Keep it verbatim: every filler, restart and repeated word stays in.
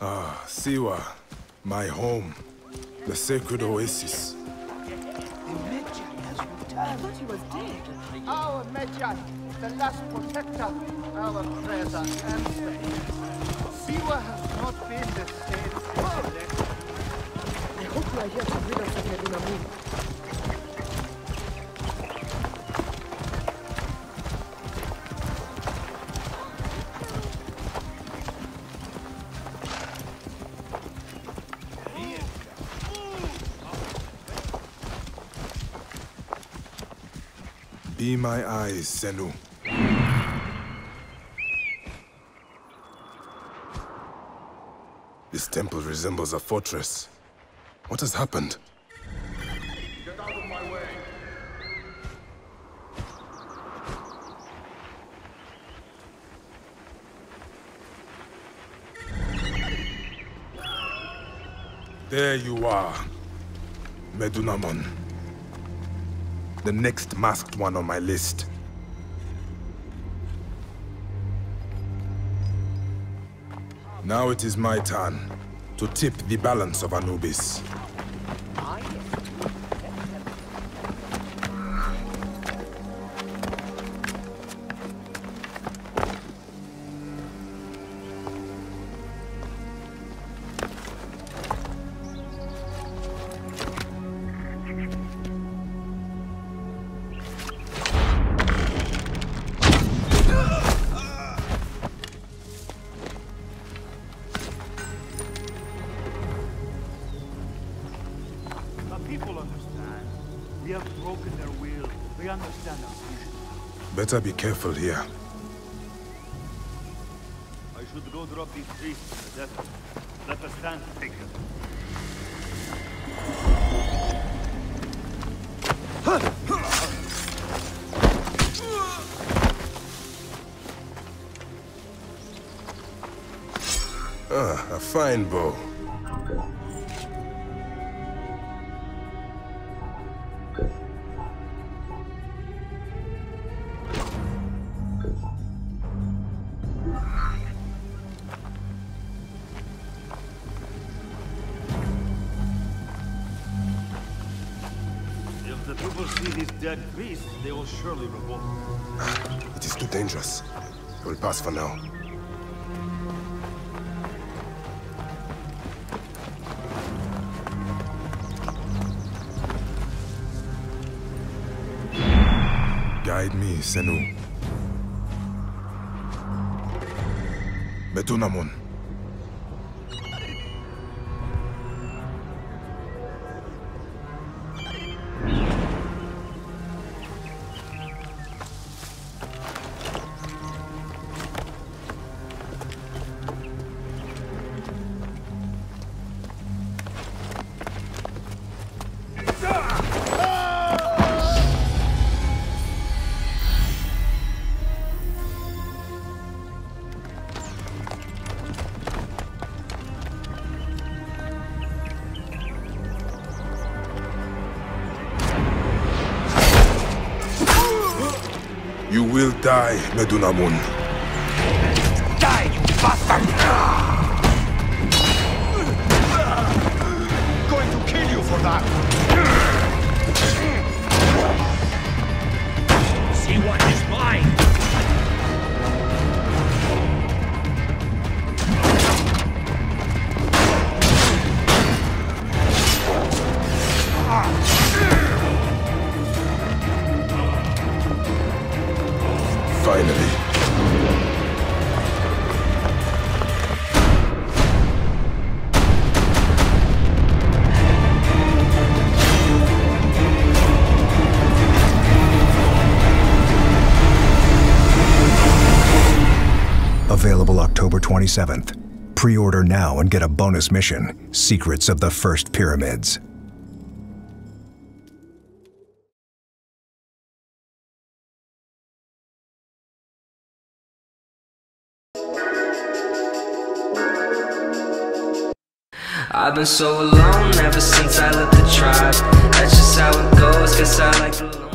Ah, Siwa, my home, the sacred oasis. The Medjay has returned. I thought he was dead. Our Medjay, the last protector, our prayers are answered. Siwa has not been the same since he left. I hope you are here to rid us of Medunamun. Be my eyes, Senu. This temple resembles a fortress. What has happened? Get out of my way! There you are, Medunamun. The next masked one on my list. Now it is my turn to tip the balance of Anubis. People understand. We have broken their will. They understand our vision. Better be careful here. I should go drop these priests in the desert. Let us stand to take them. Ah, a fine bow. If the people see these dead priests, they will surely revolt. It is too dangerous. I will pass for now. Guide me, Senu. Medunamun. You will die, Medunamun. Die, you bastard! Going to kill you for that! See what is mine! Finally. Available October twenty-seventh. Pre-order now and get a bonus mission, Secrets of the First Pyramids. I've been so alone ever since I left the tribe. That's just how it goes, 'cause I like the